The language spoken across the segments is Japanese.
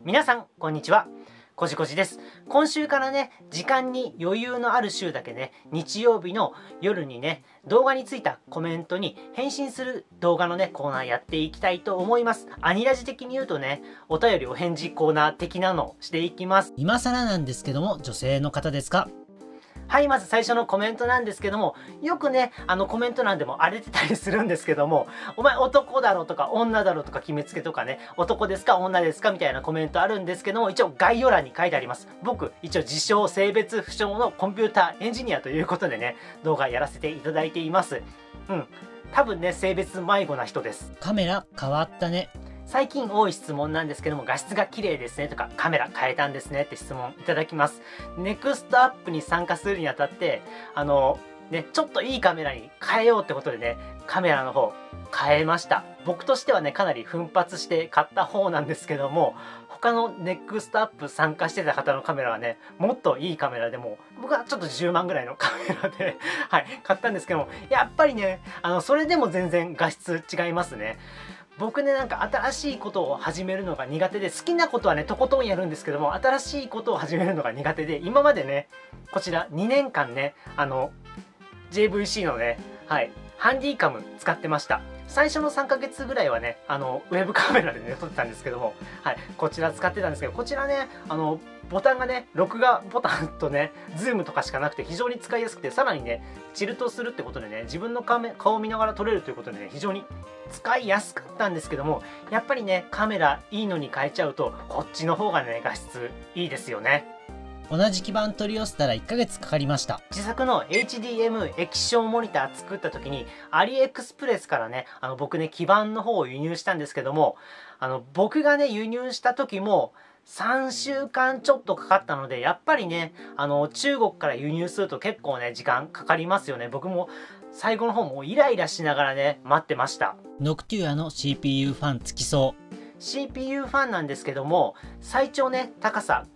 皆さんこんにちは、こじこじです。今週からね、時間に余裕のある週だけね、日曜日の夜にね、動画についたコメントに返信する動画のね、コーナーやっていきたいと思います。アニラジ的に言うとね、お便りお返事コーナー的なのをしていきます。 今更なんですけども、女性の方ですか？ はい、まず最初のコメントなんですけども、よくね、コメント欄でも荒れてたりするんですけども、お前男だろとか女だろとか決めつけとかね、男ですか女ですかみたいなコメントあるんですけども、一応概要欄に書いてあります。僕、一応自称性別不詳のコンピューターエンジニアということでね、動画やらせていただいています。多分ね、性別迷子な人です。 カメラ変わったね。 最近多い質問なんですけども、画質が綺麗ですねとか、カメラ変えたんですねって質問いただきます。ネクストアップに参加するにあたって、ちょっといいカメラに変えようってことでね、カメラの方変えました。僕としてはね、かなり奮発して買った方なんですけども、他のネクストアップ参加してた方のカメラはね、もっといいカメラでも、僕はちょっと10万ぐらいのカメラではい、買ったんですけども、やっぱりね、それでも全然画質違いますね。僕ね、なんか新しいことを始めるのが苦手で、好きなことはね、とことんやるんですけども、新しいことを始めるのが苦手で、今までね、こちら2年間ね、JVC のね、はい、ハンディカム使ってました。最初の3ヶ月ぐらいはね、ウェブカメラでね、撮ってたんですけども、はい、こちら使ってたんですけど、こちらね、ボタンがね、録画ボタンとね、ズームとかしかなくて非常に使いやすくて、さらにね、チルトするってことでね、自分の顔を見ながら撮れるということでね、非常に使いやすかったんですけども、やっぱりね、カメラいいのに変えちゃうと、こっちの方がね、画質いいですよね。 同じ基板取り寄せたら1ヶ月かかりました。 自作の HDM 液晶モニター作った時に、アリエクスプレスからね、僕ね、基板の方を輸入したんですけども、僕がね、輸入した時も、3週間ちょっとかかったので、やっぱりね、中国から輸入すると結構ね、時間かかりますよね。僕も最後の方もイライラしながらね、待ってました。 ノクテュアの CPU ファン付きそう。 CPU ファンなんですけども、最長ね、高さ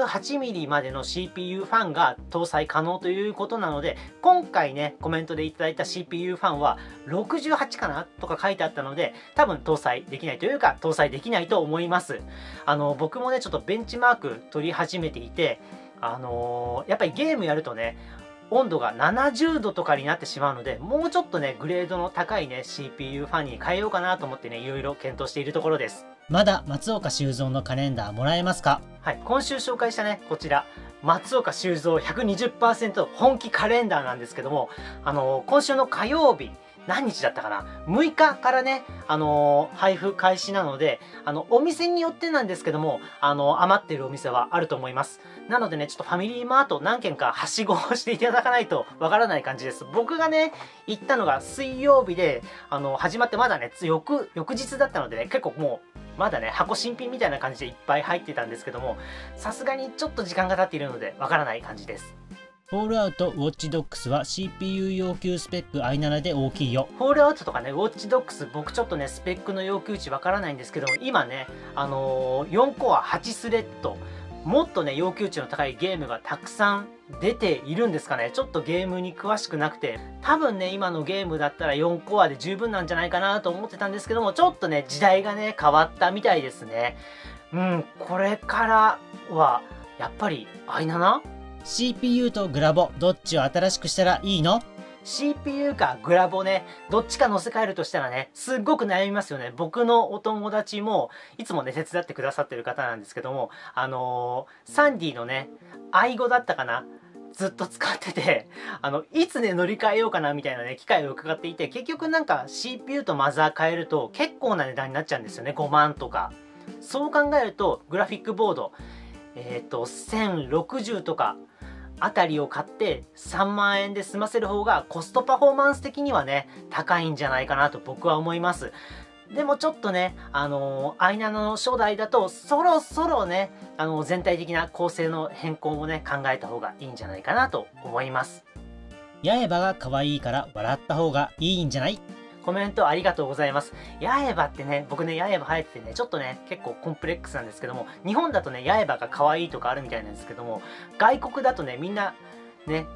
58mm までの CPU ファンが搭載可能ということなので、今回ね、コメントでいただいた CPU ファンは68かなとか書いてあったので、多分搭載できないというか、搭載できないと思います。僕もね、ちょっとベンチマーク取り始めていて、やっぱりゲームやるとね、温度が70度とかになってしまうので、もうちょっとね、グレードの高いね、CPU ファンに変えようかなと思ってね、いろいろ検討しているところです。 まだ松岡修造のカレンダーもらえますか？ はい、今週紹介したね、こちら、松岡修造 120% 本気カレンダーなんですけども、今週の火曜日、何日だったかな ?6 日からね、配布開始なので、お店によってなんですけども、余ってるお店はあると思います。なのでね、ちょっとファミリーマート何軒かはしごをしていただかないとわからない感じです。僕がね、行ったのが水曜日で、始まってまだね、翌日だったのでね、結構もう、まだね、箱新品みたいな感じでいっぱい入ってたんですけども、さすがにちょっと時間が経っているので、わからない感じです。 フォールアウトウォッチドックスは CPU 要求スペック i7 で大きいよ。 フォールアウトとかね、ウォッチドックス、僕ちょっとね、スペックの要求値わからないんですけども、今ね、4コア8スレッド、もっとね、要求値の高いゲームがたくさん出ているんですかね。ちょっとゲームに詳しくなくて、多分ね、今のゲームだったら4コアで十分なんじゃないかなと思ってたんですけども、ちょっとね、時代がね、変わったみたいですね。これからは、やっぱり i7？CPU とグラボ、どっちを新しくしたらいいの？ CPU かグラボね、どっちか乗せ替えるとしたらね、すっごく悩みますよね。僕のお友達も、いつもね、手伝ってくださってる方なんですけども、サンディのね、i5 だったかなずっと使ってて、いつね、乗り換えようかなみたいなね、機会を伺っていて、結局なんか CPU とマザー変えると結構な値段になっちゃうんですよね。5万とか。そう考えると、グラフィックボード、1060とか、あたりを買って3万円で済ませる方がコストパフォーマンス的にはね、高いんじゃないかなと僕は思います。でもちょっとね、i7 の初代だとそろそろね、全体的な構成の変更もね、考えた方がいいんじゃないかなと思います。 八重歯が可愛いから笑った方がいいんじゃない？ コメントありがとうございます。八重歯ってね、僕ね、八重歯生えててね、ちょっとね、結構コンプレックスなんですけども、日本だとね、八重歯が可愛いとかあるみたいなんですけども、外国だとね、みんな、ね、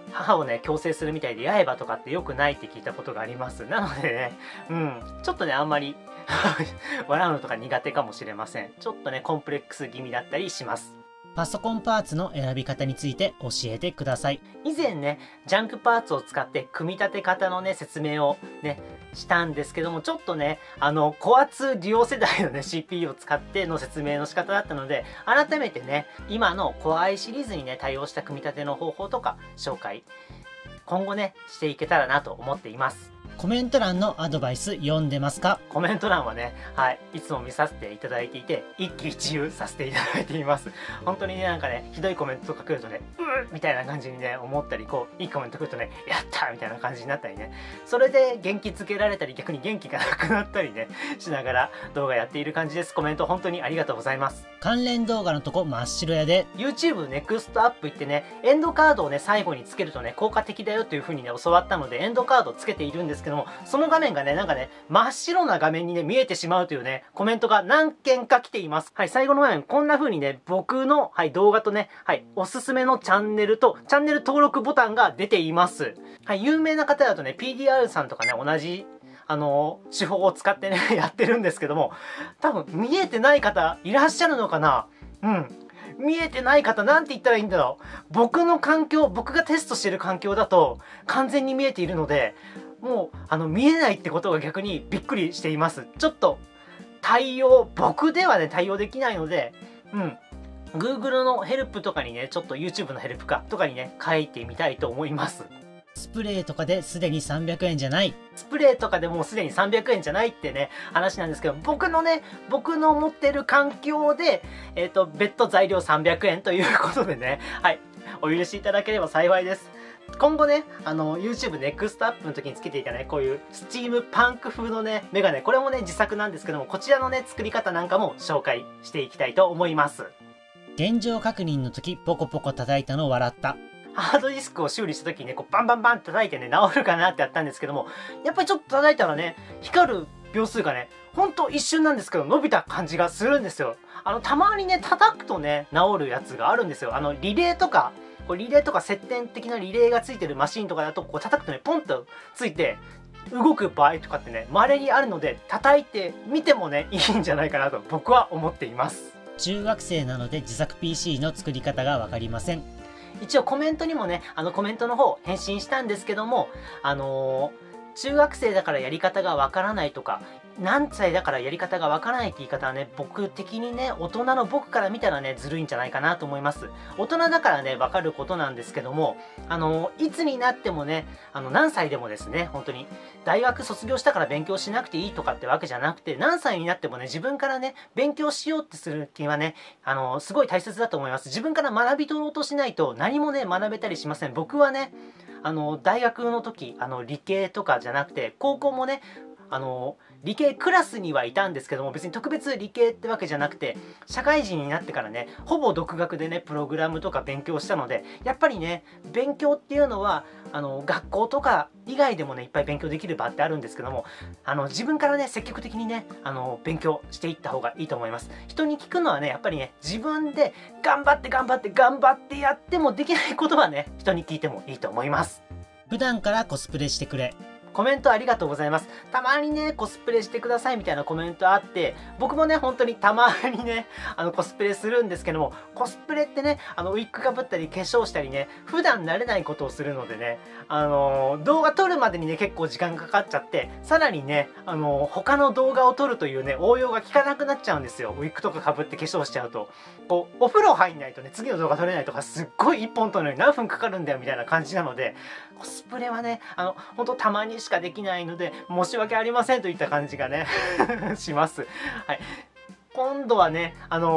母をね矯正するみたいで刃とかって良くないって聞いたことがあります。なのでね、ちょっとねあんまり笑うのとか苦手かもしれません。ちょっとねコンプレックス気味だったりします。 パソコンパーツの選び方について教えてください。 以前ねジャンクパーツを使って組み立て方のね説明をねしたんですけども、ちょっとね高圧デュオ世代のね CPU を使っての説明の仕方だったので、改めてね今の Core i シリーズにね対応した組み立ての方法とか紹介今後ねしていけたらなと思っています。 コメント欄のアドバイス読んでますか？ コメント欄はね、いつも見させていただいていて、一喜一憂させていただいています。本当にね、なんかね、ひどいコメントとか来るとね、みたいな感じにね、思ったり、いいコメント来るとね、やったみたいな感じになったりね、それで元気づけられたり、逆に元気がなくなったりね、しながら動画やっている感じです。コメント本当にありがとうございます。 関連動画のとこ真っ白やで。 YouTube ネクストアップ行ってね、エンドカードをね、最後につけるとね、効果的だよという風にね、教わったので、エンドカードをつけているんですけども、その画面がね、なんかね、真っ白な画面にね、見えてしまうというね、コメントが何件か来ています。最後の画面、こんな風にね、僕の、動画とね、おすすめのチャンネルと、チャンネル登録ボタンが出ています。有名な方だとね、PDR さんとかね、同じ、手法を使ってね、やってるんですけども、多分、見えてない方、いらっしゃるのかな？見えてない方、なんて言ったらいいんだろう。僕の環境、僕がテストしてる環境だと、完全に見えているので、もう見えないってことが逆にびっくりしています。ちょっと僕ではね対応できないので、Google のヘルプとかにね、ちょっと YouTube のヘルプかとかにね書いてみたいと思います。 スプレーとかですでに300円じゃない。 スプレーとかでもうすでに300円じゃないってね話なんですけど、僕の持ってる環境で別途材料300円ということでね、お許しいただければ幸いです。今後ね、YouTube ネクストアップの時につけていたね、こういうスチームパンク風のね、メガネ、これもね、自作なんですけども、こちらのね、作り方なんかも紹介していきたいと思います。 現状確認の時、ポコポコ叩いたの笑った。 ハードディスクを修理した時にね、バンバンバンって叩いてね、治るかなってやったんですけども、やっぱりちょっと叩いたらね、光る秒数がね、ほんと一瞬なんですけど、伸びた感じがするんですよ。たまにね、叩くとね、治るやつがあるんですよ。リレーとか接点的なリレーがついてるマシンとかだと叩くとねポンとついて動く場合とかってね稀にあるので、叩いてみてもねいいんじゃないかなと僕は思っています。 中学生なので自作 PC の作り方が分かりません。 一応コメントにもねコメントの方返信したんですけども、中学生だからやり方がわからないとか、何歳だからやり方がわからないって言い方はね、僕的にね、大人の僕から見たらね、ずるいんじゃないかなと思います。大人だからね、わかることなんですけども、いつになってもね、何歳でもですね、本当に、大学卒業したから勉強しなくていいとかってわけじゃなくて、何歳になってもね、自分からね、勉強しようってする気はね、すごい大切だと思います。自分から学び取ろうとしないと、何もね、学べたりしません。僕はね、大学の時理系とかじゃなくて高校もね理系クラスにはいたんですけども、別に特別理系ってわけじゃなくて、社会人になってからねほぼ独学でねプログラムとか勉強したので、やっぱりね勉強っていうのは学校とか以外でもねいっぱい勉強できる場ってあるんですけども、自分からね積極的にね勉強していった方がいいと思います。人に聞くのはねやっぱりね自分で頑張ってやってもできないことはね人に聞いてもいいと思います。 普段からコスプレしてくれ。 コメントありがとうございます。たまにね、コスプレしてくださいみたいなコメントあって、僕もね、本当にたまにね、コスプレするんですけども、コスプレってね、ウィッグかぶったり化粧したりね、普段慣れないことをするのでね、動画撮るまでにね、結構時間かかっちゃって、さらにね、他の動画を撮るというね、応用が効かなくなっちゃうんですよ。ウィッグとかかぶって化粧しちゃうと。こう、お風呂入んないとね、次の動画撮れないとか、すっごい一本撮るのに何分かかるんだよみたいな感じなので、コスプレはね、本当たまにしかできないので申し訳ありませんといった感じがねします。はい、今度はね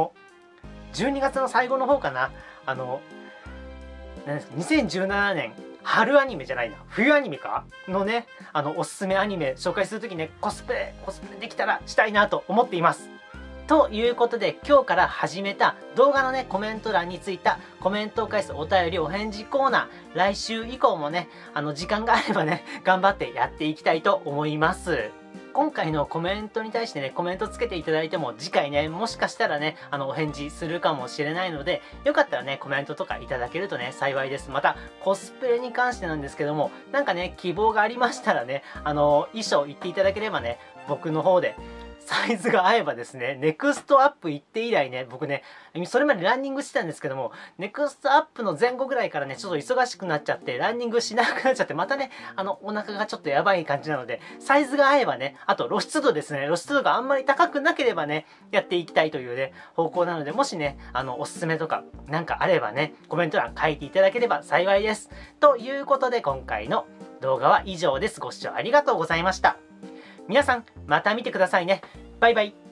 12月の最後の方かな、2017年春アニメじゃないな冬アニメかのねおすすめアニメ紹介するときねコスプレできたらしたいなと思っています。ということで今日から始めた動画のねコメント欄についたコメントを返すお便りお返事コーナー、来週以降もね時間があればね頑張ってやっていきたいと思います。 今回のコメントに対してね、コメントつけていただいても、次回ね、もしかしたらね、お返事するかもしれないので、よかったらね、コメントとかいただけるとね、幸いです。また、コスプレに関してなんですけども、なんかね、希望がありましたらね、衣装言っていただければね、僕の方で、サイズが合えばですね、ネクストアップ行って以来ね、僕ね、それまでランニングしてたんですけども、ネクストアップの前後ぐらいからね、ちょっと忙しくなっちゃって、ランニングしなくなっちゃって、またね、お腹がちょっとやばい感じなので、サイズが合えばね、あと露出度ですね、露出度があんまり高くなければね、やっていきたいというね、方向なので、もしね、おすすめとか、なんかあればね、コメント欄書いていただければ幸いです。ということで、今回の動画は以上です。ご視聴ありがとうございました。皆さん、また見てくださいね。バイバイ。